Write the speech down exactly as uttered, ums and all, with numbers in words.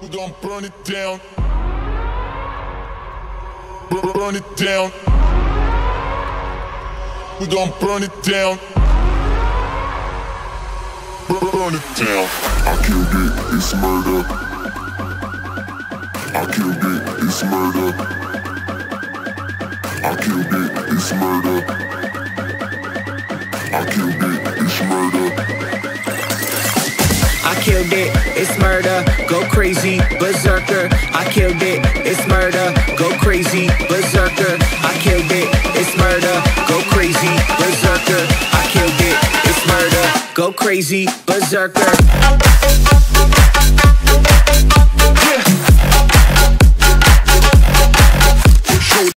We gon' burn it down. Burn, burn it down. We gon' burn it down. Burn, burn it down. I killed it, it's murder. I killed it, it's murder. I killed it, it's murder. I killed it, it's murder. I killed it, it's murder, go crazy, berserker. I killed it, it's murder, go crazy, berserker. I killed it, it's murder, go crazy, berserker. I killed it, it's murder, go crazy, berserker.